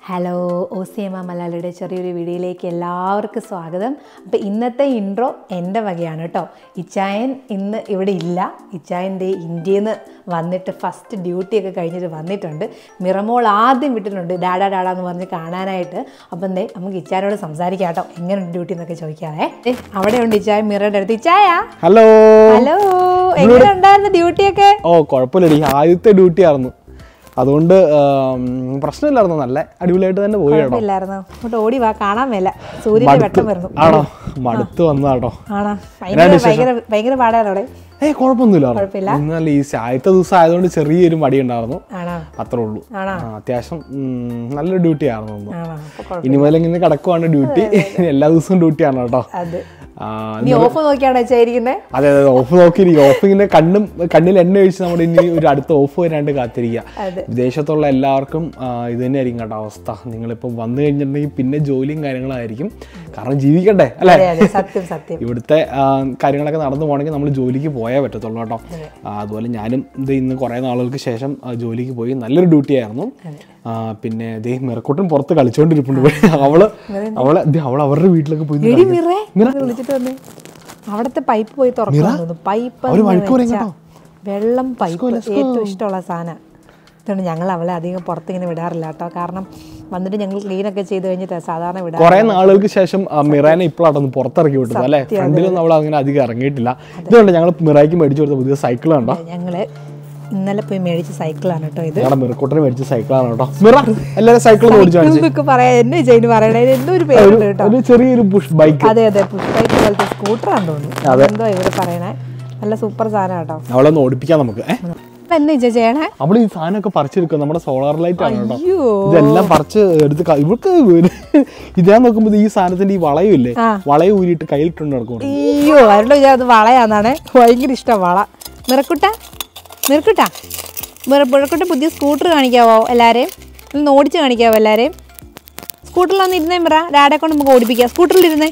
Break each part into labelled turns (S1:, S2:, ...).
S1: Hello OCMA മലയാളിയുടെ ചെറിയൊരു വീഡിയോയിലേക്ക് എല്ലാവർക്കും സ്വാഗതം. അപ്പോൾ ഇന്നത്തെ ഇൻട്രോ എൻ്റെ വകയാണ് കേട്ടോ. ഇച്ചായൻ ഇന്ന് ഇവിടെ ഇല്ല. ഇച്ചായൻ്റെ ഇന്ത്യയിൽ നിന്ന് വന്നിട്ട് ഫസ്റ്റ് ഡ്യൂട്ടിയൊക്കെ കഴിഞ്ഞിട്ട് വന്നിട്ടുണ്ട്. മിറമോൾ ആദ്യം വിട്ടിട്ടുണ്ട് ഡാഡാ ഡാഡാ എന്ന് പറഞ്ഞ് കാണാനായിട്ട്. അപ്പം എന്തേ നമുക്ക് ഇച്ചായനോട് സംസാരിക്കാം കേട്ടോ, എങ്ങനെയുണ്ട് ഡ്യൂട്ടി എന്നൊക്കെ ചോദിക്കാതെ. അവിടെ ഉണ്ട് ഇച്ചായ മിറയുടെ അടുത്ത്. ഇച്ചായ
S2: ഹലോ
S1: ഹലോ, എങ്ങനെ ഉണ്ടായിരുന്നു ഡ്യൂട്ടിയൊക്കെ?
S2: ഓ കുഴപ്പമില്ലടി, ആദ്യത്തെ ഡ്യൂട്ടി ആയിരുന്നു, അതുകൊണ്ട് പ്രശ്നമില്ലായിരുന്നു, നല്ല അടിപൊളിയായിട്ട് തന്നെ പോയി കേട്ടോ.
S1: അങ്ങോട്ട് ഓടി വാ, കാണാൻ മേല, സൂര്യന്റെ വെട്ടം വരുന്നു.
S2: ആണോ, മടുത്ത് വന്നാട്ടോ.
S1: ആണോ, ഭയങ്കര പാടാണ് അവിടെ.
S2: കുഴപ്പമൊന്നുമില്ല, ഇന്നല്ല ഈ ആദ്യത്തെ ദിവസം ആയതുകൊണ്ട് ചെറിയൊരു മടി ഉണ്ടായിരുന്നു, അത്രേ ഉള്ളൂ. അത്യാവശ്യം നല്ലൊരു ഡ്യൂട്ടി ആയിരുന്നു. ഇനി മുതൽ ഇങ്ങനെ കിടക്കുവാണ് ഡ്യൂട്ടി, എല്ലാ ദിവസവും ഡ്യൂട്ടിയാണ് കേട്ടോ.
S1: അതെ അതെ, ഓഫ്
S2: നോക്കിയിരിക്കുക. ഓഫ് ഇങ്ങനെ കണ്ണിൽ എണ്ണ ഒഴിച്ച് നമ്മൾ ഇനി ഒരു അടുത്ത ഓഫ് വരാണ്ട് കാത്തിരിക്കുക. വിദേശത്തുള്ള എല്ലാവർക്കും ഇത് തന്നെയായിരിക്കും കേട്ടോ അവസ്ഥ. നിങ്ങളിപ്പോൾ വന്നു കഴിഞ്ഞിട്ടുണ്ടെങ്കിൽ പിന്നെ ജോലിയും കാര്യങ്ങളായിരിക്കും, കാരണം ജീവിക്കണ്ടേ അല്ലേ. ഇവിടുത്തെ കാര്യങ്ങളൊക്കെ നടന്നു പോകണമെങ്കിൽ നമ്മൾ ജോലിക്ക് പോയേ പറ്റത്തുള്ളൂ കേട്ടോ. അതുപോലെ ഞാനും ഇത് ഇന്ന് കുറേ നാളുകൾക്ക് ശേഷം ജോലിക്ക് പോയി, നല്ലൊരു ഡ്യൂട്ടി ആയിരുന്നു. പിന്നെ മിറക്കൂട്ടൻ പുറത്ത് കളിച്ചോണ്ടിരിപ്പുണ്ട്. അവള് അവരുടെ വീട്ടിലൊക്കെ പോയി
S1: അവിടത്തെ പൈപ്പ് പോയി തുറക്കുന്നു. പൈപ്പ് വെള്ളം പൈപ്പ് ഏറ്റവും ഇഷ്ടമുള്ള സാധനം. അതുകൊണ്ട് ഞങ്ങൾ അവളെ അധികം പുറത്തിങ്ങനെ വിടാറില്ല കേട്ടോ, കാരണം വന്നിട്ട് ഞങ്ങൾ ക്ലീൻ ഒക്കെ ചെയ്ത് കഴിഞ്ഞിട്ട് സാധാരണ വിടാം.
S2: കുറെ നാളുകൾക്ക് ശേഷം മിറാനെ ഇപ്പോഴാണ് പുറത്തിറക്കി വിട്ടത് അല്ലെ. ഫ്രണ്ടിലൊന്നും അവൾ അങ്ങനെ അധികം ഇറങ്ങിയിട്ടില്ല. ഇതുകൊണ്ട് ഞങ്ങൾ മിറായ്ക്ക് മേടിച്ചു കൊടുത്ത പുതിയ സൈക്കിൾ കണ്ടോ.
S1: ഞങ്ങള് ഇന്നലെ പോയി മേടിച്ച സൈക്കിളാണ് കേട്ടോ ഇത്.
S2: മിറക്കൂട്ടന് മേടിച്ച സൈക്കിളാണ് കേട്ടോ. മിറ എല്ലാവരും സൈക്കിൾ
S1: പറയാ, എന്നെ ചെയ്ത് പറയണേ, എന്തോ ഒരു പേരുണ്ട് കേട്ടോ,
S2: ചെറിയൊരു പുഷ് ബൈക്ക്.
S1: അതെ അതെ, പുഷ് ബൈക്ക് പോലത്തെ സ്കൂട്ടറാണ് തോന്നുന്നു. എന്തോ ഇവിടെ പറയണേ, നല്ല സൂപ്പർ സാധനം കേട്ടോ.
S2: അവളൊന്ന് ഓടിപ്പിക്കാം നമുക്ക്.
S1: എന്നാ ചെയ്യണേ,
S2: അവള് ഈ സാധനമൊക്കെ പറിച്ചെടുക്കുക. നമ്മുടെ സോളാർ ലൈറ്റ് ആണ് കേട്ടോ, ഇതെല്ലാം പറിച്ച് എടുത്ത്. ഇവർക്ക് ഇതാ നോക്കുമ്പോ ഈ സാധനത്തിന്റെ ഈ വളയില്ലേ, വളയം ഊരിയിട്ട് കയ്യിലിട്ടുണ്ട് നടക്കും.
S1: അയ്യോ, അവരുടെ അത് വളയാന്നാണ്, ഭയങ്കര ഇഷ്ടം വള. മിറക്കുട്ട പുതിയ സ്കൂട്ടർ കാണിക്കാവോ എല്ലാവരെയും, ഒന്ന് ഓടിച്ച് കാണിക്കാവോ എല്ലാവരെയും. സ്കൂട്ടറിലൊന്ന് ഇരുന്നേ മിറ, ഡാഡെ കൊണ്ട് നമുക്ക് ഓടിപ്പിക്കാം. സ്കൂട്ടറിലിരുന്നേ.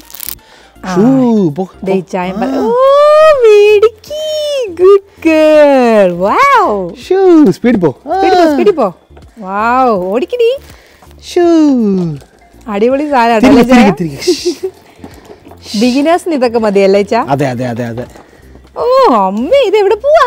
S1: അടിപൊളി സാധനം. ബിഗിനേഴ്സിന് ഇതൊക്കെ മതിയല്ലേ ചാ?
S2: അതെ അതെ അതെ അതെ.
S1: ഓ അമ്മേ, ഇത് എവിടെ പോവാ?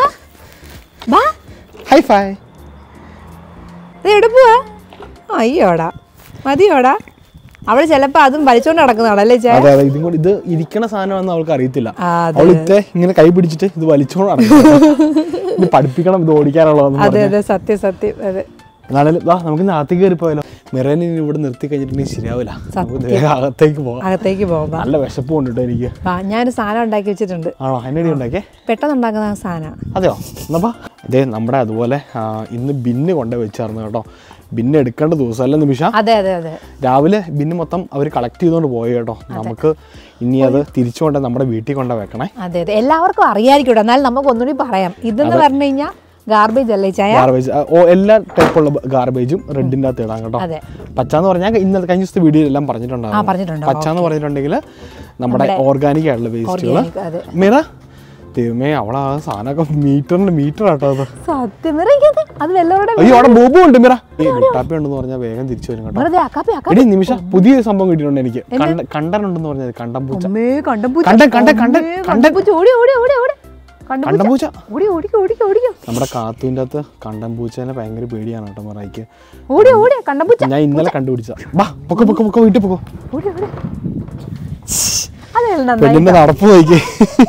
S1: എവിടെ പോവാ? അയ്യോടാ, മതിയോടാ. അവള് ചിലപ്പോ അതും വലിച്ചോണ്ട് നടക്കുന്നതാണല്ലേ ചേ?
S2: ഇത് ഇരിക്കണ സാധനമാണെന്ന് അവൾക്ക് അറിയത്തില്ല. അവളിത്തെ ഇങ്ങനെ കൈ പിടിച്ചിട്ട് ഇത് വലിച്ചോണ്ട് നടക്കും. പഠിപ്പിക്കണം ഇത് ഓടിക്കാനുള്ളത്.
S1: അതെ അതെ, സത്യം സത്യം. അതെ,
S2: എന്നാലും നമുക്ക് അകത്തേക്ക് കയറി പോയാലോ. മിറേനെ ഇവിടെ നിർത്തി കഴിഞ്ഞിട്ടുണ്ടെങ്കിൽ ശരിയാവില്ല, അകത്തേക്ക് പോകാം. നല്ല വിശപ്പുണ്ട് കേട്ടോ എനിക്ക്.
S1: ഞാനൊരു സാധനം ഉണ്ടാക്കി വെച്ചിട്ടുണ്ട്.
S2: ആണോ, എന്നടി ഉണ്ടാക്കിയേ?
S1: പെട്ടെന്ന് ഉണ്ടാക്കുന്ന സാധനം.
S2: അതെയോ? എന്നപ്പാ അതെ, നമ്മുടെ അതുപോലെ ഇന്ന് ബിന്ന് കൊണ്ടു വെച്ചായിരുന്നു കേട്ടോ. ബിന്ന് എടുക്കേണ്ട ദിവസം അല്ല നിമിഷ?
S1: അതെ അതെ അതെ,
S2: രാവിലെ ബിന്ന് മൊത്തം അവർ കളക്ട് ചെയ്തുകൊണ്ട് പോയി കേട്ടോ. നമുക്ക് ഇനി അത് തിരിച്ചുകൊണ്ട് നമ്മുടെ വീട്ടിൽ കൊണ്ട് വെക്കണേ.
S1: അതെ അതെ, എല്ലാവർക്കും അറിയാമായിരിക്കും, എന്നാലും നമുക്ക് ഒന്നുകൂടി പറയാം. ഇതെന്ന് പറഞ്ഞു കഴിഞ്ഞാൽ ഗാർബേജ് അല്ലേ ചായ?
S2: ഗാർബേജ്, എല്ലാ ടൈപ്പുള്ള ഗാർബേജും റെഡിൻ്റെ അകത്ത് ഇടാം കേട്ടോ. പച്ചാന്ന് പറഞ്ഞാൽ ഇന്നലെ കഴിഞ്ഞ ദിവസത്തെ വീഡിയോ എല്ലാം പറഞ്ഞിട്ടുണ്ടാവും. പച്ചാന്ന് പറഞ്ഞിട്ടുണ്ടെങ്കിൽ നമ്മുടെ ഓർഗാനിക് ആയിട്ടുള്ള വേസ്റ്റുകൾ. മിറ ദൈവമേ, അവളാ സാധനമൊക്കെ മീറ്റർ ആട്ടോ അത്. അയ്യോ, അവിടെ ബോബു ഉണ്ട് മിറ. ടാപ്പി ഉണ്ടെന്ന് പറഞ്ഞാൽ വേഗം തിരിച്ചു വരും കേട്ടോ. എടി നിമിഷ, പുതിയ സംഭവം കിട്ടിയിട്ടുണ്ട് എനിക്ക്. കണ്ടനുണ്ടെന്ന് പറഞ്ഞത്, കണ്ടംപൂച്ച. നമ്മുടെ കാത്തൂന്റെ അകത്ത് കണ്ടംപൂച്ചേനെ ഭയങ്കര പേടിയാണ് കേട്ടോ മറായിക്ക്. ഞാൻ ഇന്നലെ കണ്ടുപിടിച്ച. വീട്ടിൽ പോക്കോ, പെണ്ണിന്റെ നടപ്പ് നോക്കി.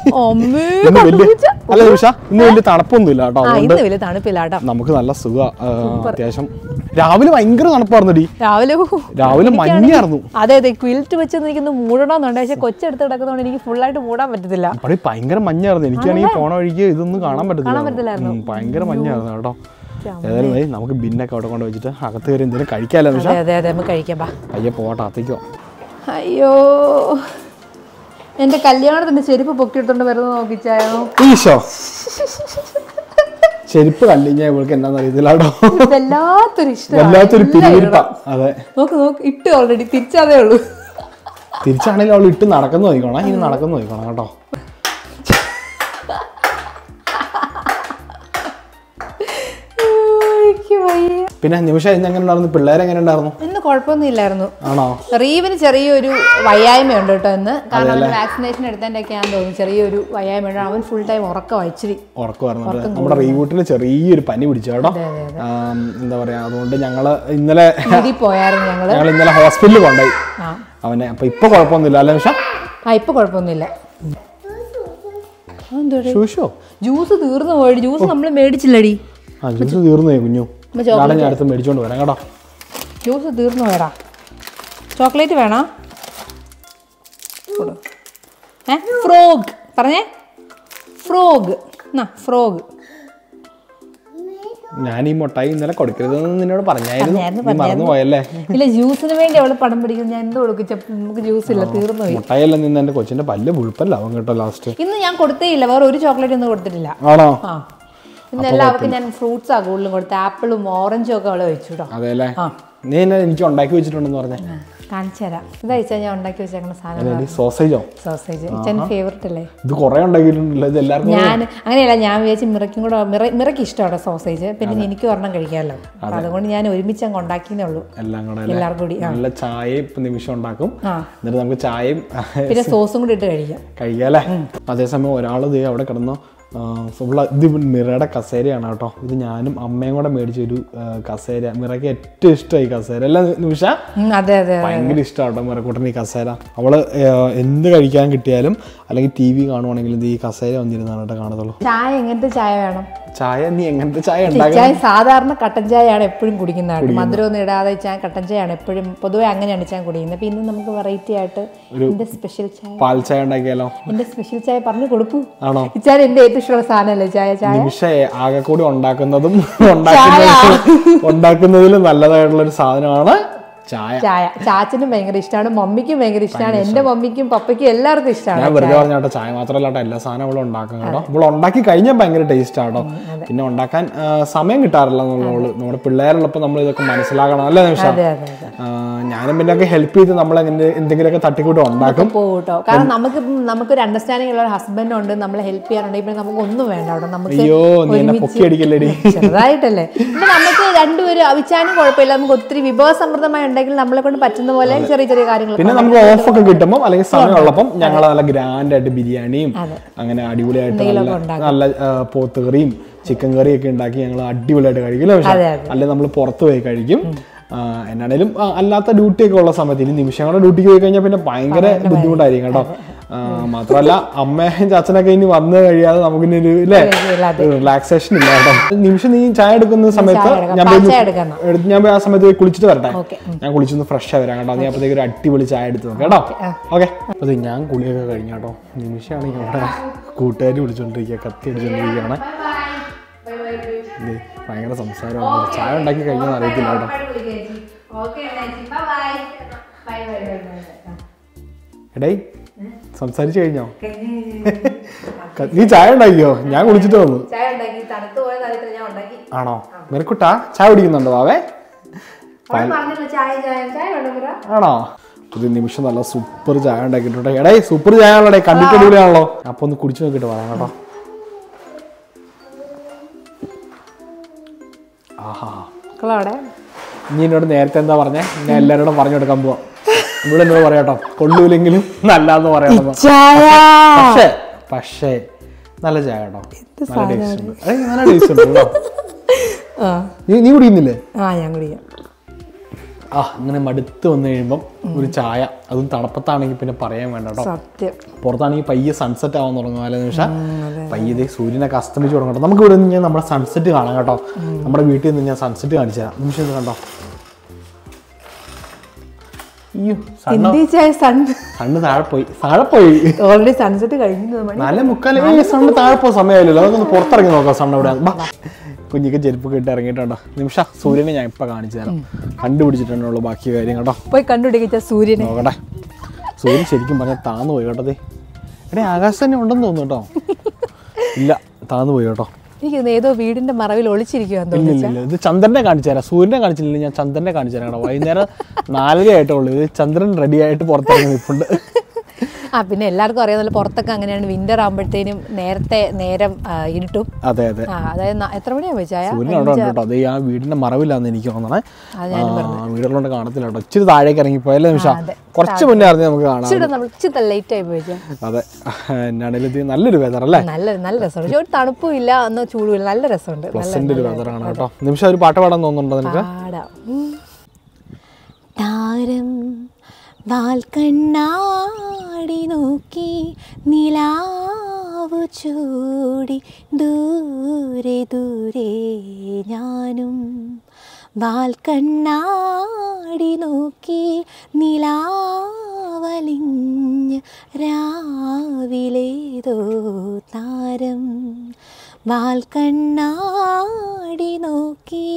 S2: അല്ല നിമിഷ, ഇന്ന് വലിയ തണുപ്പൊന്നുമില്ല കേട്ടോ, അതുകൊണ്ട് നമുക്ക് നല്ല സുഖ. അത്യാവശ്യം രാവിലെ ഭയങ്കര തണുപ്പായിരുന്നടി, രാവിലെ മഞ്ഞായിരുന്നു.
S1: അതെ അതെ, ക്വിൽറ്റ് വെച്ച് നിൽക്കുന്നു മൂടണമെന്നുണ്ട്, പക്ഷെ കൊച്ചെടുത്ത് കിടക്കുന്നതുകൊണ്ട് എനിക്ക് ഫുള്ളായിട്ട് മൂടാൻ പറ്റത്തില്ല.
S2: അവിടെ ഭയങ്കര മഞ്ഞായിരുന്നു. എനിക്കാണെങ്കിൽ പോണ വഴിക്ക് ഇതൊന്നും കാണാൻ പറ്റത്തില്ല, ഭയങ്കര മഞ്ഞായിരുന്നു കേട്ടോ. ഏതായാലും നമുക്ക് ബിന്നൊക്കെ അവിടെ കൊണ്ട് വെച്ചിട്ട് അകത്ത് കയറി എന്തെങ്കിലും കഴിക്കാമല്ലോ നിമിഷ?
S1: അതെ അതെ, നമുക്ക് കഴിക്കാം.
S2: അയ്യോ പോട്ടെ, അകത്തേക്കോ.
S1: അയ്യോ, എന്റെ കല്യാണത്തിന്റെ ചെരുപ്പ് പൊക്കിയെടുത്തോണ്ട് വരുന്നത് നോക്കിച്ചായോ.
S2: ഈശോ, ചെരുപ്പ് കണ്ടിഞ്ഞാൽ ഇവൾക്ക് എന്താണെന്ന് അറിയത്തില്ല കേട്ടോ. വല്ലാത്തൊരു പിരിവിരിപ്പാ. അതെ,
S1: നോക്ക് ഇട്ട് ഓൾറെഡി തിരിച്ചതേ ഉള്ളൂ.
S2: തിരിച്ചാണെങ്കിലും അവൾ ഇട്ട് നടക്കുന്നു നോക്കണം, ഇനി നടക്കുന്നു നോക്കണം കേട്ടോ. പിന്നെ നിമിഷം ഇന്ന് എങ്ങനെ ഉണ്ടായിരുന്നു? പിള്ളേരെ എങ്ങനെ ഉണ്ടായിരുന്നു?
S1: ഇന്ന് കുഴപ്പമൊന്നും ഇല്ലായിരുന്നു.
S2: ആണോ?
S1: റീവിന് ചെറിയൊരു വയ്യായ്മയുണ്ട് കേട്ടോ ഇന്ന്. കാരണം അവന് വാക്സിനേഷൻ എടുത്തതിൻ്റെയൊക്കെയാണെന്ന് തോന്നുന്നു. ചെറിയൊരു വയ്യായ്മയുണ്ട്. അവൻ ഫുൾ ടൈം
S2: ഉറക്കമായിരുന്നു. നമ്മുടെ റീവൂട്ടിന് ചെറിയൊരു പനി പിടിച്ചു കേട്ടോ. എന്താ പറയാ, അതുകൊണ്ട് ഞങ്ങള് ഇന്നലെ ഞങ്ങൾ ഇന്നലെ ഹോസ്പിറ്റലിൽ കൊണ്ടുപോയി അവനെ. അപ്പൊ ഇപ്പൊ കുഴപ്പമൊന്നുമില്ല അല്ലേ നിമിഷം?
S1: ഇപ്പൊ കുഴപ്പമൊന്നുമില്ല. ജ്യൂസ് തീർന്നു പോയി. ജ്യൂസ് നമ്മൾ മേടിച്ചില്ലടി.
S2: ജ്യൂസ് തീർന്നു പോയി കുഞ്ഞു. ഞാൻ അടുത്ത് മേടിച്ചോണ്ട് വരാം കേട്ടോ.
S1: ജ്യൂസ് തീർന്നു പോയടാ. ചോക്ലേറ്റ് വേണോ? ഫ്രോഗ് പറഞ്ഞേ. Frog frog.
S2: ഞാൻ ഈ മുട്ടായി ഇന്നലെ കൊടുക്കരുതെന്ന് നിന്നോട് പറഞ്ഞായിരുന്നു. മറന്നു പോയല്ലേ?
S1: ഇല്ല, ജ്യൂസിന് വേണ്ടി അവള് പടം പിടിക്കും. ഞാൻ എന്ത് കൊടുക്കും? നമുക്ക് ജ്യൂസ് ഇല്ല, തീർന്നു പോയി.
S2: മുട്ടായില്ല നിന്ന് എന്റെ കൊച്ചിന്റെ പല്ല് പുഴുപ്പല്ലാവും കേട്ടോ. ലാസ്റ്റ്
S1: ഇന്ന് ഞാൻ കൊടുത്തേ ഇല്ല. വേറെ ഒരു ചോക്ലേറ്റ് ഒന്നും കൊടുത്തിട്ടില്ല.
S2: ആണോ?
S1: ഇന്ന് എല്ലാവർക്കും ഞാൻ ഫ്രൂട്ട്സ് ആ കൂടുതലും കൊടുത്ത്. ആപ്പിളും ഓറഞ്ചും ഒക്കെ അവളെ വെച്ചു കേട്ടോ.
S2: അതെല്ലേ? നീ എന്നെ എനിക്ക് ഉണ്ടാക്കി വെച്ചിട്ടുണ്ടെന്ന് പറഞ്ഞേ.
S1: കാണിച്ചു തരാം. ഇതാ ഞാൻ ഉണ്ടാക്കി വെച്ചേക്കുന്ന സാധനം.
S2: സോസേജോ?
S1: സോസേജ് ഇച്ചാൻ ഫേവറേറ്റ് അല്ലേ?
S2: ഇത് കുറെ ഉണ്ടാക്കിയിട്ടുണ്ടല്ലോ. ഇത് എല്ലാവർക്കും
S1: ഞാൻ അങ്ങനെയല്ല, ഞാൻ വിചാരിച്ച് മിറയ്ക്കും കൂടെ. മിറയ്ക്ക് ഇഷ്ടമാണ് സോസേജ്. പിന്നെ എനിക്ക് ഒരെണ്ണം കഴിക്കാമല്ലോ. അപ്പൊ അതുകൊണ്ട് ഞാൻ ഒരുമിച്ച് അങ്ങ് ഉണ്ടാക്കിയേ ഉള്ളൂ.
S2: എല്ലാം കൂടെ
S1: എല്ലാവർക്കും കൂടി
S2: നല്ല ചായയും നിമിഷം ഉണ്ടാക്കും. എന്നിട്ട് നമുക്ക് ചായയും
S1: പിന്നെ സോസും കൂടി ഇട്ട്
S2: കഴിക്കാം അല്ലേ? അതേസമയം ഒരാൾ അവിടെ കിടന്നോ ഇത് മിറയുടെ കസേരയാണ് കേട്ടോ. ഇത് ഞാനും അമ്മയും കൂടെ മേടിച്ചൊരു കസേര. മിറയ്ക്ക് ഏറ്റവും ഇഷ്ടമായി കസേര അല്ല നിമിഷ? ഭയങ്കര ഇഷ്ടമാണ് കേട്ടോ മിറക്കൂട്ടന് ഈ കസേര. അവള് എന്ത് കഴിക്കാൻ കിട്ടിയാലും അല്ലെങ്കിൽ ടി വി കാണുവാണെങ്കിലും ഈ കസേര വന്നിരുന്നാണ് കേട്ടോ കാണത്തുള്ളൂ.
S1: ചായ എങ്ങനത്തെ ചായ വേണം?
S2: ചായ നീ എങ്ങനത്തെ ചായ ഉണ്ടാക്കുക?
S1: സാധാരണ കട്ടൻ ചായയാണ് എപ്പോഴും കുടിക്കുന്നതാണ്. മധുരമൊന്നും ഇടാതെ കട്ടൻ ചായയാണ് എപ്പോഴും പൊതുവെ അങ്ങനെയാണ് ചായ കുടിക്കുന്നത്. പിന്നെ നമുക്ക് വെറൈറ്റി ആയിട്ട് എന്റെ സ്പെഷ്യൽ ചായ, പാൽ
S2: ചായ ഉണ്ടാക്കിയാലോ?
S1: എന്റെ സ്പെഷ്യൽ ചായ പറഞ്ഞു കൊടുക്കൂ.
S2: ആണോ?
S1: ഇച്ചാൻ എന്റെ ഏറ്റവും ഇഷ്ടമുള്ള സാധനമല്ലേ ചായ?
S2: നിമിഷ ആകെ കൂടി ഉണ്ടാക്കുന്നതിലും നല്ലതായിട്ടുള്ള ഒരു സാധനമാണ് ചായ.
S1: ചാച്ചനും ഭയങ്കര ഇഷ്ടമാണ്, മമ്മിക്കും ഭയങ്കര ഇഷ്ടമാണ്, എന്റെ മമ്മിക്കും പപ്പയ്ക്കും എല്ലാവർക്കും ഇഷ്ടമാണ്.
S2: ഞാൻ വെറുതെ പറഞ്ഞോട്ടെ, ചായ മാത്രമല്ല എല്ലാ സാധനം ഇവിടെ ഉണ്ടാക്കും കേട്ടോ. ഇവിടെ ഉണ്ടാക്കി കഴിഞ്ഞാൽ ഭയങ്കര ടേസ്റ്റ് ആട്ടോ. പിന്നെ ഉണ്ടാക്കാൻ സമയം കിട്ടാറില്ല എന്നുള്ളൂ. നമ്മുടെ പിള്ളേരുള്ളപ്പോൾ നമ്മൾ ഇതൊക്കെ മനസ്സിലാക്കണം അല്ലേ നിമിഷം? ഞാനും പിന്നെ ഒക്കെ ഹെൽപ്പ് ചെയ്ത് നമ്മൾ എന്തെങ്കിലുമൊക്കെ തട്ടിക്കൂട്ട് ഉണ്ടാക്കും
S1: പോട്ടോ. കാരണം നമുക്കൊരു അണ്ടർസ്റ്റാൻഡിംഗ് ഉള്ള ഹസ്ബൻഡ് ഉണ്ട്, നമ്മളെ ഹെൽപ്പ് ചെയ്യാനുണ്ടെങ്കിൽ പിന്നെ നമുക്ക് ഒന്നും വേണ്ട അവിടെ. നമുക്ക് ചെറുതായിട്ടല്ലേ നമുക്ക് രണ്ടുപേരും അവിച്ചാനും കുഴപ്പമില്ല. നമുക്ക് ഒത്തിരി വിഭവസമൃദ്ധമായി ഉണ്ടെങ്കിൽ നമ്മളെ കൊണ്ട് പറ്റുന്ന പോലെ ചെറിയ ചെറിയ കാര്യങ്ങൾ.
S2: പിന്നെ നമുക്ക് ഓഫൊക്കെ കിട്ടുമ്പോൾ അല്ലെങ്കിൽ സമയമുള്ളപ്പം ഞങ്ങൾ നല്ല ഗ്രാൻഡ് ആയിട്ട് ബിരിയാണിയും അങ്ങനെ അടിപൊളിയായിട്ട് നല്ല പോത്തുകറിയും ചിക്കൻ കറിയൊക്കെ ഉണ്ടാക്കി ഞങ്ങൾ അടിപൊളിയായിട്ട് കഴിക്കും. അല്ലെങ്കിൽ നമ്മൾ പുറത്ത് പോയി കഴിക്കും. എന്നാണേലും അല്ലാത്ത ഡ്യൂട്ടിയൊക്കെ ഉള്ള സമയത്ത് ഇനി നിമിഷങ്ങളുടെ ഡ്യൂട്ടിക്ക് പോയി കഴിഞ്ഞാൽ പിന്നെ ഭയങ്കര ബുദ്ധിമുട്ടായിരിക്കും കേട്ടോ. മാത്രമല്ല അമ്മയും ചാച്ചനൊക്കെ ഇനി വന്നു കഴിയാതെ നമുക്കിനി ഒരു റിലാക്സേഷൻ ഇല്ല കേട്ടോ. നിമിഷം നീ ചായ എടുക്കുന്ന സമയത്ത് ഞാൻ ആ സമയത്ത് കുളിച്ചിട്ട് വരട്ടെ. ഞാൻ കുളിച്ചൊന്ന് ഫ്രഷ് ആയി വരാം കേട്ടോ. നീ അപ്പോഴത്തേക്ക് ഒരു അടിപൊളി ചായ എടുത്ത് നോക്കാം കേട്ടോ. ഓക്കെ. അപ്പൊ ഞാൻ കുളിയൊക്കെ കഴിഞ്ഞ കേട്ടോ. നിമിഷമാണെങ്കിൽ അവിടെ കൂട്ടുകാരി വിളിച്ചോണ്ടിരിക്കുക, കത്തി അടിച്ചോണ്ടിരിക്കുകയാണ്. ഭയങ്കര സംസാരമാണ്. ചായ ഉണ്ടാക്കി കഴിഞ്ഞാൽ അറിയത്തില്ല കേട്ടോ. എടേ സംസാരിച്ചു കഴിഞ്ഞോ? നീ ചായ ഉണ്ടാക്കിയോ? ഞാൻ കുളിച്ചിട്ട് വന്നു. ആണോ? മെനക്കുട്ടാ ചായ കുടിക്കുന്നുണ്ടോ വാവേ? ആണോ? ഒരു നിമിഷം നല്ല സൂപ്പർ ചായ ഉണ്ടാക്കിയിട്ടുണ്ട്. എടേ സൂപ്പർ ചായ ആണല്ലോ, കണ്ടിട്ട് അടിപൊളിയാണല്ലോ. അപ്പൊ ഒന്ന് കുടിച്ചു നോക്കിട്ട് പറയാം കേട്ടോ. നീ എന്നോട് നേരത്തെ എന്താ പറഞ്ഞേ? ഞാൻ എല്ലാവരോടും പറഞ്ഞു കൊടുക്കാൻ പോവാ. ഇവിടെ എന്നോട് പറയാട്ടോ, കൊള്ളൂലെങ്കിലും നല്ലാന്ന് പറയാം. പക്ഷേ നല്ല ചായ കേട്ടോ, നല്ല ടേസ്റ്റ് ഉണ്ട്. നല്ല ടേസ്റ്റ് ഉണ്ട് കേട്ടോ. നീ കുടിക്കുന്നില്ലേ?
S1: ഞാൻ കുടിക്കാം.
S2: ഇങ്ങനെ മടുത്ത് വന്നു കഴിയുമ്പം ഒരു ചായ, അതും തണുപ്പത്താണെങ്കിൽ പിന്നെ പറയാൻ വേണ്ട കേട്ടോ. പുറത്താണെങ്കിൽ പയ്യെ സൺസെറ്റ് ആവാൻ തുടങ്ങും. അല്ലെ നിമിഷം പയ്യെ സൂര്യനൊക്കെ അസ്തമിച്ച് തുടങ്ങട്ടോ. നമുക്ക് ഇവിടെ നിന്ന് നമ്മുടെ സൺസെറ്റ് കാണാം കേട്ടോ. നമ്മുടെ വീട്ടിൽ നിന്ന് ഞാൻ സൺസെറ്റ് കാണിച്ചു തരാം. നിമിഷം ഇത് കണ്ടോ? സണ്ണ് താഴെ പോയി
S1: ഓൾറെഡി സൺസെറ്റ് കഴിഞ്ഞു.
S2: 4:45 സണ്ണ് താഴെ പോയ സമയമായില്ലല്ലോ. അതൊന്ന് പുറത്തിറങ്ങി നോക്കാം. സണ്ണ് ഇവിടെ കുഞ്ഞിക്ക് ചെരുപ്പൊക്കെ ഇട്ട് ഇറങ്ങിയിട്ടുണ്ടോ? നിമിഷ സൂര്യനെ ഞാൻ ഇപ്പൊ കാണിച്ചു തരാം. കണ്ടുപിടിച്ചിട്ടുണ്ടോ ബാക്കി കാര്യം കേട്ടോ.
S1: പോയി കണ്ടുപിടിച്ച സൂര്യനെ
S2: നോക്കട്ടെ. സൂര്യൻ ശരിക്കും പറഞ്ഞാൽ താന്നു പോയി കേട്ടോ. എടേ ആകാശം തന്നെ ഉണ്ടെന്ന് തോന്നുന്നു കേട്ടോ. ഇല്ല, താന്നു പോയി കേട്ടോ.
S1: എനിക്ക് ഏതോ വീടിന്റെ മറവിൽ ഒളിച്ചിരിക്കുകയാണ്.
S2: ഇത് ചന്ദ്രനെ കാണിച്ചു തരാം. സൂര്യനെ കാണിച്ചില്ല, ഞാൻ ചന്ദ്രനെ കാണിച്ചു തരാം കേട്ടോ. വൈകുന്നേരം 4:30 ആയിട്ടുള്ളൂ. ഇത് ചന്ദ്രൻ റെഡി ആയിട്ട് പുറത്തിറങ്ങി നിൽപ്പുണ്ട്.
S1: പിന്നെ എല്ലാവർക്കും അറിയാമല്ലോ പുറത്തൊക്കെ അങ്ങനെയാണ്, വിന്റർ ആകുമ്പോഴത്തേനും നേരം ഇരുട്ടും.
S2: അതെ അതെ,
S1: അതായത് എത്ര മണിയാവും വെച്ചാൽ
S2: സൂര്യൻ അവിടെ ഉണ്ട് കേട്ടോ. അത് ആ വീടിന്റെ മറവില്ലാന്ന് എനിക്ക് തോന്നണേ, വീടുകളുണ്ട് കാണത്തില്ല കേട്ടോ. ഇച്ചിരി താഴേക്ക് ഇറങ്ങിപ്പോയല്ലേ നിമിഷം, കുറച്ച് മുന്നേ അറിഞ്ഞ് നമുക്ക് കാണാം.
S1: ലേറ്റ് ആയി പോയി.
S2: അതെ, എന്നാണേലും നല്ലൊരു വെതർ അല്ലേ,
S1: നല്ല രസമുണ്ട്. ഒരു തണുപ്പും ഇല്ല എന്നോ ചൂടും ഇല്ല, നല്ല രസമുണ്ട്.
S2: പ്ലസന്റ് ഒരു വെതറാണ് കേട്ടോ. നിമിഷം ഒരു പാട്ട് പാടാൻ തോന്നുന്നുണ്ടോ നിനക്ക്?
S1: താരം വാൽക്കണ്ണാടി നോക്കി നിലാവു ചൂടി ദൂരെ ദൂരെ ഞാനും, വാൽക്കണ്ണാടി നോക്കി നിലാവലിഞ്ഞ് രാവിലേതോ താരം, വാൽക്കണ്ണാടി നോക്കി.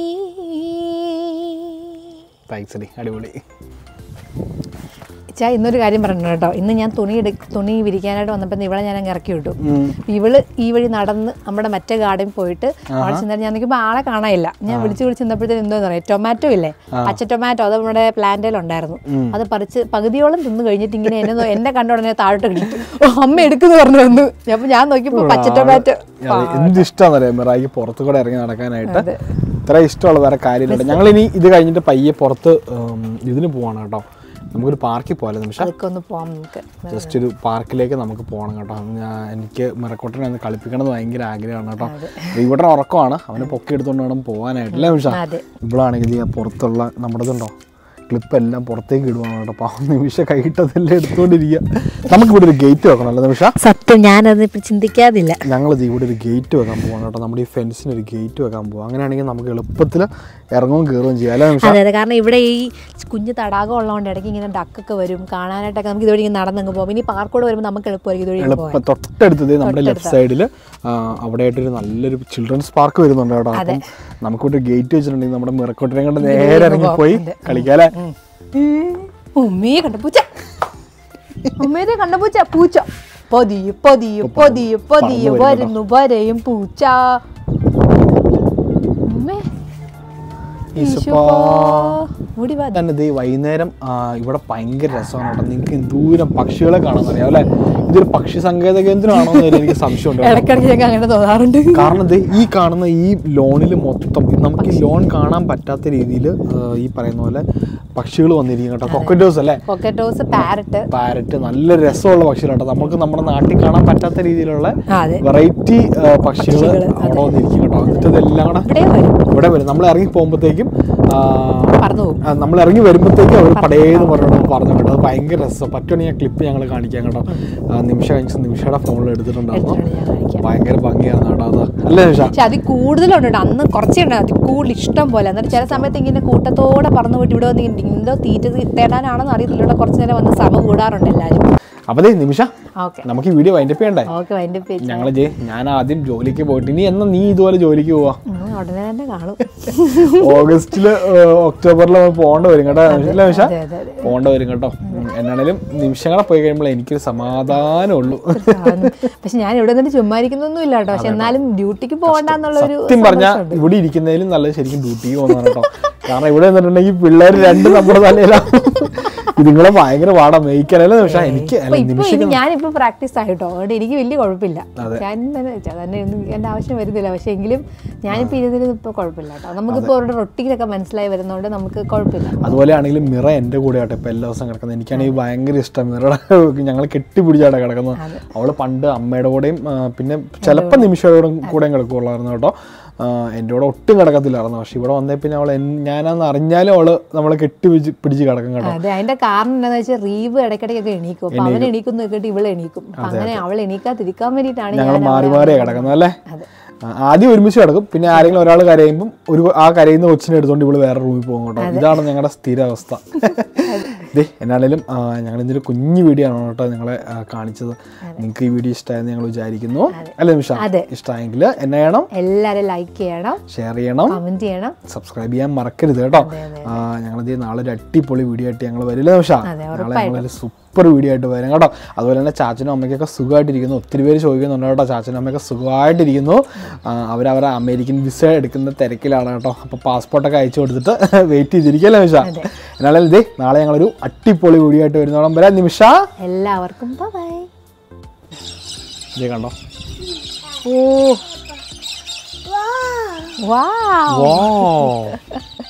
S2: അടിപൊളി.
S1: ഇന്നൊരു കാര്യം പറഞ്ഞു കേട്ടോ. ഇന്ന് ഞാൻ തുണി വിരിക്കാനായിട്ട് വന്നപ്പോൾ ഇവളെ ഞാൻ അങ്ങ് ഇറക്കി വിട്ടു. ഇവള് ഈ വഴി നടന്ന് നമ്മുടെ മറ്റേ ഗാർഡൻ പോയിട്ട് അവിടെ ചെന്നിട്ട് ഞാൻ നോക്കിയപ്പോൾ ആളെ കാണാനില്ല. ഞാൻ വിളിച്ച് നിന്നപ്പോഴത്തേനും എന്തോന്ന് പറയാം, ടൊമാറ്റോ ഇല്ലേ, പച്ച ടൊമാറ്റോ, അത് നമ്മുടെ പ്ലാന്റിലുണ്ടായിരുന്നു. അത് പറിച്ച് പകുതിയോളം തിന്ന് കഴിഞ്ഞിട്ട് ഇങ്ങനെ എന്നെ കണ്ട ഉടനെ താഴോട്ട് കിട്ടിട്ട് അമ്മ എടുക്കുന്നു പറഞ്ഞു വന്നു. അപ്പൊ ഞാൻ നോക്കിയപ്പോൾ പച്ച ടൊമാറ്റോ.
S2: എന്ത് ഇഷ്ടമാണെന്നറിയാം മിറായിക്ക് പുറത്തു കൂടെ ഇറങ്ങി നടക്കാനായിട്ട്. ഇത്ര ഇഷ്ടമുള്ള വേറെ കാര്യമില്ല. ഞങ്ങളിനി ഇത് കഴിഞ്ഞിട്ട് പയ്യെ പുറത്ത് ഇതിന് പോവാണ് കേട്ടോ. നമുക്കൊരു പാർക്കിൽ പോകാം നിമിഷം, ജസ്റ്റ് ഒരു പാർക്കിലേക്ക് നമുക്ക് പോകണം കേട്ടോ. എനിക്ക് മിറക്കോട്ടനെ ഒന്ന് കളിപ്പിക്കണമെന്ന് ഭയങ്കര ആഗ്രഹമാണ് കേട്ടോ. ഇവിടെ ഉറക്കമാണ്, അവനെ പൊക്കി എടുത്തുകൊണ്ട് വേണം പോകാനായിട്ട് അല്ലേ നിമിഷം. ഇവളാണെങ്കിൽ പുറത്തുള്ള നമ്മുടെ ഇതുണ്ടോ ക്ലിപ്പ് എല്ലാം പുറത്തേക്ക് ഇടുവാണ് കേട്ടോ. പാവം നിമിഷം കൈയിട്ടതെല്ലാം എടുത്തുകൊണ്ടിരിക്കുക. നമുക്കിവിടെ ഒരു ഗേറ്റ് വെക്കണമല്ലോ നിമിഷം.
S1: സത്യം, ഞാനത് ചിന്തിക്കാതില്ല.
S2: ഞങ്ങളിത് ഇവിടെ ഒരു ഗേറ്റ് വെക്കാൻ പോവാണ് കേട്ടോ. നമ്മുടെ ഈ ഫെൻസിന് ഒരു ഗേറ്റ് വെക്കാൻ പോവാം. അങ്ങനെയാണെങ്കിൽ നമുക്ക് എളുപ്പത്തിൽ ഇറങ്ങുകയും കയറുകയും ചെയ്യാം അല്ലേ നിമിഷം.
S1: അതെ, കാരണം ഇവിടെ ഈ കുഞ്ഞ് തടാകം ഉള്ളതുകൊണ്ട് ഇടയ്ക്ക് ഇങ്ങനെ ഡക്കൊക്കെ വരും കാണാനായിട്ടൊക്കെ. നമുക്ക് ഇതുവഴി ഇങ്ങനെ നടന്നങ്ങ് പോകും. ഇനി പാർക്കോട് വരുമ്പോൾ നമുക്ക് എളുപ്പമായിരിക്കും.
S2: തൊട്ടടുത്തത് നമ്മുടെ ലെഫ്റ്റ് സൈഡിൽ അവിടെ ആയിട്ടൊരു നല്ലൊരു ചിൽഡ്രൻസ് പാർക്ക് വരുന്നുണ്ട് കേട്ടോ. അപ്പം നമുക്കിവിടെ ഗേറ്റ് വെച്ചിട്ടുണ്ടെങ്കിൽ നമ്മുടെ മിറക്കോട്ടിനെ കൊണ്ട് നേരെ ഇറങ്ങിപ്പോയി കളിക്കാല്ലേ.
S1: ഉമ്മയെ കണ്ടപൂച്ച, ഉമ്മയെ കണ്ടപൂച്ച, പൂച്ച പതിയെ പതിയെ പതിയെ പതിയെ വരുന്നു വരെയും പൂച്ച.
S2: തന്നെ വൈകുന്നേരം ഇവിടെ ഭയങ്കര രസമാണ് കേട്ടോ. നിങ്ങൾക്ക് ദൂരം പക്ഷികളെ കാണാൻ അറിയാം അല്ലെ. ഇതൊരു പക്ഷി സങ്കേത കേന്ദ്രമാണോ എന്ന് എനിക്ക് സംശയമുണ്ട്.
S1: അങ്ങനെ തോന്നാറുണ്ട്.
S2: കാരണം ഈ കാണുന്ന ഈ ലോണിൽ മൊത്തം നമുക്ക് ഈ ലോൺ കാണാൻ പറ്റാത്ത രീതിയിൽ ഈ പറയുന്ന പോലെ പക്ഷികൾ വന്നിരിക്കും കേട്ടോ. കൊക്കറ്റോസ് അല്ലേ,
S1: കൊക്കറ്റോസ്,
S2: പാരറ്റ്, നല്ല രസമുള്ള പക്ഷികളാട്ടോ. നമുക്ക് നമ്മുടെ നാട്ടിൽ കാണാൻ പറ്റാത്ത രീതിയിലുള്ള വെറൈറ്റി പക്ഷികൾ അവിടെ വന്നിരിക്കും കേട്ടോ. ഇതെല്ലാം കൂടെ ഇവിടെ വരും. നമ്മൾ ഇറങ്ങി പോകുമ്പോഴത്തേക്കും നമ്മൾ ഇറങ്ങി വരുമ്പോഴത്തേക്കും അവർ പടേന്ന് പറഞ്ഞിട്ട് പറഞ്ഞു കേട്ടോ. അത് ഭയങ്കര രസം. പറ്റുവാണെങ്കിൽ ഞാൻ ക്ലിപ്പ് ഞങ്ങൾ കാണിക്കാം കേട്ടോ. നിമിഷയുടെ ഫോണിൽ എടുത്തിട്ടുണ്ടായിരുന്നു. ഭയങ്കര ഭംഗിയാണ് കേട്ടോ അത് അല്ലേ നിമിഷ.
S1: പക്ഷെ അതിൽ കൂടുതലുണ്ട്, അന്ന് കുറച്ചേ ഉണ്ട്, അതിൽ കൂടുതൽ ഇഷ്ടം പോലെ. എന്നിട്ട് ചില സമയത്ത് ഇങ്ങനെ കൂട്ടത്തോടെ പറന്നു പോയിട്ട് ഇവിടെ വന്ന് എന്തോ തീറ്റ തേടാനാണെന്ന് അറിയത്തില്ല, ഇവിടെ കുറച്ച് നേരം വന്ന് സമ കൂടാറുണ്ട് എല്ലാവരും.
S2: അപ്പൊ നിമിഷ, നമുക്ക് ഈ വീഡിയോ വൈൻഡപ്പ് ചെയ്യണ്ടേ? ഞാൻ ആദ്യം ജോലിക്ക് പോയിട്ട്, ഇനി എന്നാ നീ ഇതുപോലെ ജോലിക്ക് പോവാ?
S1: ഉടനെ തന്നെ കാണും.
S2: ഓഗസ്റ്റില് ഒക്ടോബറിൽ പോകേണ്ട വരും കേട്ടോ. നിമിഷ പോകേണ്ട വരും കേട്ടോ. എന്നാണേലും നിമിഷങ്ങളെ പോയി കഴിയുമ്പോൾ എനിക്കൊരു സമാധാനം ഉള്ളൂ.
S1: പക്ഷെ ഞാൻ ഇവിടെ നിന്ന് ചുമ്മാ ഇരിക്കുന്നൊന്നും ഇല്ല കേട്ടോ. പക്ഷെ എന്നാലും ഡ്യൂട്ടിക്ക് പോകണ്ടെന്നുള്ളൊരു,
S2: സത്യം പറഞ്ഞാൽ ഇവിടെ ഇരിക്കുന്നതിലും നല്ലത് ശരിക്കും ഡ്യൂട്ടിക്ക് പോകുന്നതാണ് കേട്ടോ. കാരണം ഇവിടെ നിന്നിട്ടുണ്ടെങ്കിൽ പിള്ളേർ രണ്ട് നമ്മുടെ തലയിലാണ്. ഇതുങ്ങളെ ഭയങ്കര പാടാ മേയ്ക്കാനല്ലേ. പക്ഷെ എനിക്ക്
S1: ഞാനിപ്പോ പ്രാക്ടീസ് ആയിട്ടോ, അതുകൊണ്ട് എനിക്ക് വലിയ കുഴപ്പമില്ല. ഞാൻ തന്നെ എന്റെ ആവശ്യം വരുന്നില്ല. പക്ഷെ എങ്കിലും ഞാനിപ്പോ ഇരുന്നതിന് ഇപ്പൊ കുഴപ്പമില്ല കേട്ടോ. നമുക്കിപ്പോ അവരുടെ റൊട്ടീനൊക്കെ മനസ്സിലായി വരുന്നതുകൊണ്ട് നമുക്ക് കുഴപ്പമില്ല.
S2: അതുപോലെ ആണെങ്കിലും മിറ എന്റെ കൂടെ ആട്ടോ ഇപ്പൊ എല്ലാ ദിവസം കിടക്കുന്നത്. എനിക്കാണെങ്കിൽ ഭയങ്കര ഇഷ്ടം മിറയുടെ. ഞങ്ങൾ കെട്ടിപ്പിടിച്ചാട്ടോ കിടക്കുന്നത്. അവള് പണ്ട് അമ്മയുടെ കൂടെയും പിന്നെ ചിലപ്പോൾ നിമിഷയുടെ കൂടെയും കിടക്കുള്ളായിരുന്നു കേട്ടോ. എൻ്റെ കൂടെ ഒട്ടും കിടക്കത്തില്ലായിരുന്നു. പക്ഷെ ഇവിടെ വന്നേ പിന്നെ അവൾ ഞാനാന്ന് അറിഞ്ഞാലും അവള് നമ്മളെ പിടിച്ച് കിടക്കും കേട്ടോ.
S1: അതെ, അതിന്റെ കാരണം എന്താണെന്ന് വെച്ചാൽ റീവ് ഇടയ്ക്കിടയ്ക്കൊക്കെ എണീക്കും. അപ്പൊ അവൻ എണീക്കുന്നു കേട്ടിട്ട് ഇവള് എണീക്കും. അങ്ങനെ അവൾ എണീക്കാതിരിക്കാൻ വേണ്ടിയിട്ടാണ്
S2: ഞങ്ങൾ മാറി മാറിയാ കിടക്കുന്നത് അല്ലേ. ആദ്യം ഒരുമിച്ച് കിടക്കും, പിന്നെ ആരെങ്കിലും ഒരാൾ കരയുമ്പോൾ ആ കരയുന്ന കൊച്ചിനെ എടുത്തോണ്ട് ഇവള് വേറെ റൂമിൽ പോകും കേട്ടോ. ഇതാണ് ഞങ്ങളുടെ സ്ഥിര അവസ്ഥ. എന്നാണേലും ഞങ്ങൾ ഇതിന്റെ കുഞ്ഞു വീഡിയോ ആണ് കേട്ടോ നിങ്ങളെ കാണിച്ചത്. നിങ്ങൾക്ക് ഈ വീഡിയോ ഇഷ്ടമായെന്ന് ഞങ്ങൾ വിചാരിക്കുന്നു അല്ലേ നിമിഷ? ഇഷ്ടമായെങ്കിൽ എന്നെ ചെയ്യണം, എല്ലാവരും ലൈക്ക് ചെയ്യണം, ഷെയർ ചെയ്യണം, കമന്റ് ചെയ്യണം, സബ്സ്ക്രൈബ് ചെയ്യാൻ മറക്കരുത് കേട്ടോ. ഞങ്ങളിത് നാളെ ഒരു അടിപൊളി വീഡിയോ ആയിട്ട് ഞങ്ങൾ വരില്ല നിമിഷ. നാളെ ഞങ്ങളൊരു സൂപ്പർ വീഡിയോ ആയിട്ട് വരും കേട്ടോ. അതുപോലെ തന്നെ ചാച്ചനും അമ്മയ്ക്കൊക്കെ സുഖമായിട്ടിരിക്കുന്നു. ഒത്തിരി പേര് ചോദിക്കുന്നുണ്ട് കേട്ടോ. ചാച്ചനും അമ്മയൊക്കെ സുഖമായിട്ടിരിക്കുന്നു. അവരവരെ അമേരിക്കൻ വിസ എടുക്കുന്ന തിരക്കിലാണ് കേട്ടോ. അപ്പോൾ പാസ്പോർട്ടൊക്കെ അയച്ചു കൊടുത്തിട്ട് വെയിറ്റ് ചെയ്തിരിക്കല്ലേ നിമിഷ. എന്നാലും ഇതേ നാളെ ഞങ്ങളൊരു അടിപൊളി വീഡിയോ ആയിട്ട് വരുന്നോളം വരാം. നിമിഷ
S1: എല്ലാവർക്കും ബൈ.
S2: ഇതേ കണ്ടോ.
S1: ഓ വാ.